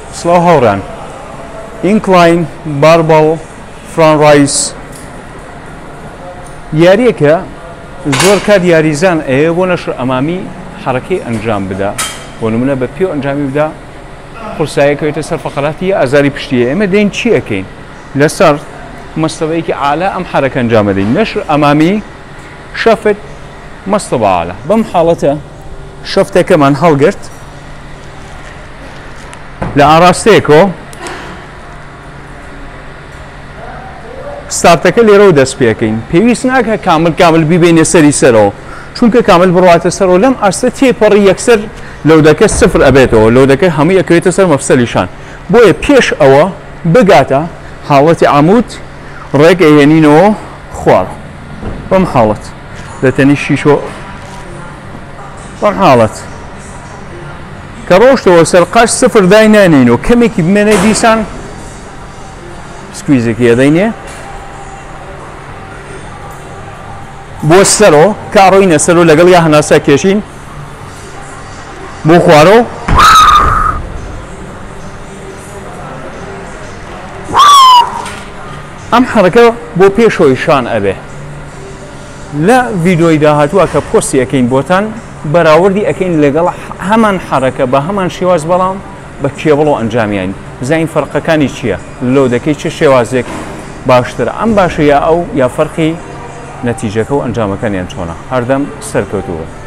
سڵاو هاوڕان ئینکلاین باربەڵ فران ڕایس یاریەکە زۆر کات یاریزان ئەیە بۆ نەشر ئەمامی حرەکەی ئەنجام بدا بۆ نمونە بە پێ ئەنجامی بدا قورسایەکەوێتە سەر فەقەراتی ئازاری پشتیە ئێمە دەین چی ئەەکەین لەسەر مەستەبەیەکی عالا ئەم حرەکە ئەنجام بدەین نەشر ئەمامی شەفت مەستەبە عالا بەم حاڵەتە شەفتەکەمان هەڵگرت لە ئاراستەیەکەوە ستارتەکە لێرەوە دەست پێەکەین پێویست ناکە کامل بیبێنێ سەری سەرەوە چونکە کامل بڕاتە سەرەوە لەم ئاستە تێپەڕی یەکسەر لەودەکە سفر ئەبێتەوە لەودەکە هەموو ئەکەوێتە سەر مەفسەلیشان بۆیە پێش ئەوە بگاتە حاڵەتی عەمود ڕێک ئەهێنینەوە خوار بەم حاڵەت دەتەنی شیشۆ بەم حاڵەت کە ڕۆشتەوە سەر قاش سفر دای نانینەوە کەمێکی بمێنێ دیسان سکویزێکی ئەدەینێ بۆ سەرەوە کاڕۆینە سەرەوە لەگەڵ یا هەناسا کێشین بۆ خوارەوە ئەم حرەکە بۆ پێشەوەی شان ئەبێ لە ڤیدۆی داهاتووە کە پۆستی ئەەکەین بۆتان بەراوردی ئەەکەین لەگەڵ هەمان حرەکە بە هەمان شێواز بەڵام بە کێبڵەوە ئەنجامیان بزانین فەرقەکانی چییە لەو دەکەی چه شێوازێک باشترە ئەم باشە یا ئەو یا فەرقی نەتیجەکە و ئەنجامەکانیان چۆنە هەردەم سەرکەوتووە